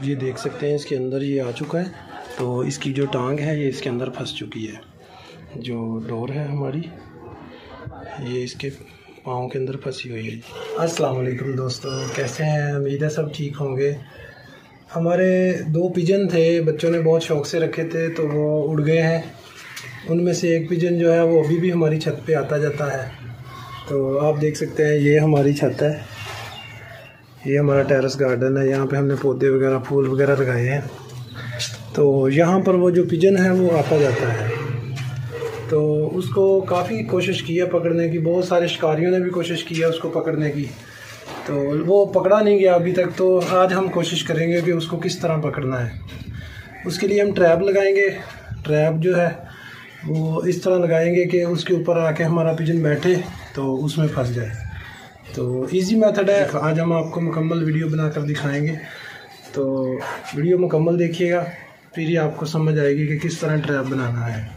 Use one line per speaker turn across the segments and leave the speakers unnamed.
ये देख सकते हैं इसके अंदर ये आ चुका है। तो इसकी जो टांग है ये इसके अंदर फंस चुकी है। जो डोर है हमारी ये इसके पाँव के अंदर फंसी हुई है। अस्सलाम वालेकुम दोस्तों, कैसे हैं? उम्मीद है सब ठीक होंगे। हमारे 2 पिजन थे, बच्चों ने बहुत शौक़ से रखे थे तो वो उड़ गए हैं। उनमें से एक पिजन जो है वो अभी भी हमारी छत पे आता जाता है। तो आप देख सकते हैं ये हमारी छत है, ये हमारा टेरेस गार्डन है। यहाँ पे हमने पौधे वगैरह फूल वगैरह लगाए हैं। तो यहाँ पर वो जो पिजन है वो आता जाता है। तो उसको काफ़ी कोशिश की है पकड़ने की, बहुत सारे शिकारियों ने भी कोशिश की है उसको पकड़ने की, तो वो पकड़ा नहीं गया अभी तक। तो आज हम कोशिश करेंगे कि उसको किस तरह पकड़ना है। उसके लिए हम ट्रैप लगाएंगे। ट्रैप जो है वो इस तरह लगाएंगे कि उसके ऊपर आके हमारा पिजन बैठे तो उसमें फंस जाए। तो इजी मेथड है। आज हम आपको मुकम्मल वीडियो बनाकर दिखाएंगे, तो वीडियो मुकम्मल देखिएगा, फिर ही आपको समझ आएगी कि किस तरह ट्रैप बनाना है।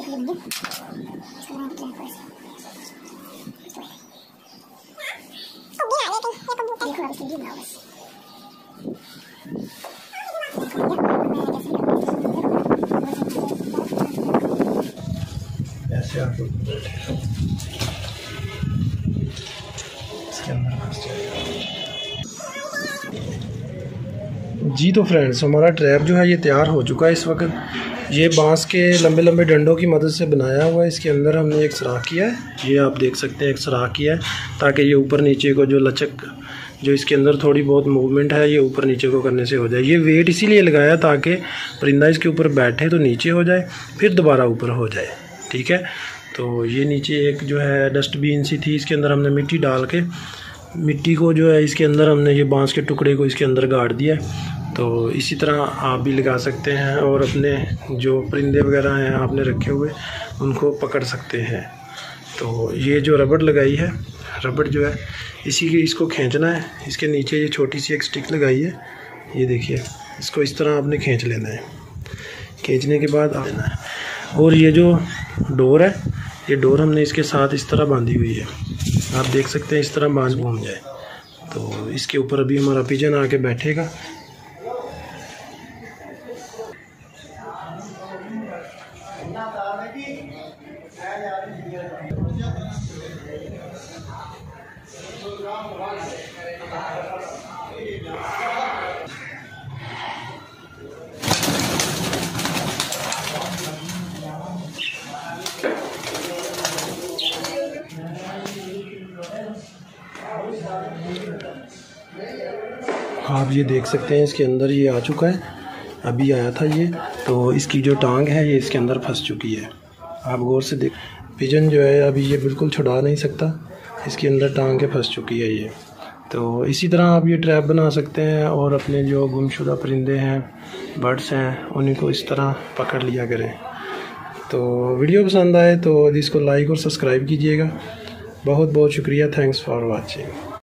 ऐसे आप लोग बैठे इसके अंदर फंस जाएगा। जी तो फ्रेंड्स, हमारा ट्रैप जो है ये तैयार हो चुका है। इस वक्त ये बांस के लंबे लंबे डंडों की मदद से बनाया हुआ है। इसके अंदर हमने एक सुराख किया है, ये आप देख सकते हैं, एक सुराख किया है ताकि ये ऊपर नीचे को जो लचक, जो इसके अंदर थोड़ी बहुत मूवमेंट है, ये ऊपर नीचे को करने से हो जाए। ये वेट इसीलिए लगाया ताकि परिंदा इसके ऊपर बैठे तो नीचे हो जाए, फिर दोबारा ऊपर हो जाए। ठीक है, तो ये नीचे एक जो है डस्टबिन सी थी, इसके अंदर हमने मिट्टी डाल के, मिट्टी को जो है इसके अंदर हमने ये बांस के टुकड़े को इसके अंदर गाड़ दिया है। तो इसी तरह आप भी लगा सकते हैं और अपने जो परिंदे वगैरह हैं आपने रखे हुए उनको पकड़ सकते हैं। तो ये जो रबड़ लगाई है, रबड़ जो है इसी के, इसको खींचना है। इसके नीचे ये छोटी सी एक स्टिक लगाई है, ये देखिए, इसको इस तरह आपने खींच लेना है। खींचने के बाद आ लेना है। और ये जो डोर है, ये डोर हमने इसके साथ इस तरह बांधी हुई है, आप देख सकते हैं, इस तरह बांस घूम जाए। तो इसके ऊपर अभी हमारा पिजन आके बैठेगा। आप ये देख सकते हैं, इसके अंदर ये आ चुका है, अभी आया था ये। तो इसकी जो टांग है ये इसके अंदर फंस चुकी है। आप गौर से देख, पिजन जो है अभी ये बिल्कुल छुड़ा नहीं सकता, इसके अंदर टांग के फंस चुकी है ये। तो इसी तरह आप ये ट्रैप बना सकते हैं और अपने जो गुमशुदा परिंदे हैं, बर्ड्स हैं, उन्हीं को इस तरह पकड़ लिया करें। तो वीडियो पसंद आए तो इसको लाइक और सब्सक्राइब कीजिएगा। बहुत बहुत शुक्रिया, थैंक्स फॉर वॉचिंग।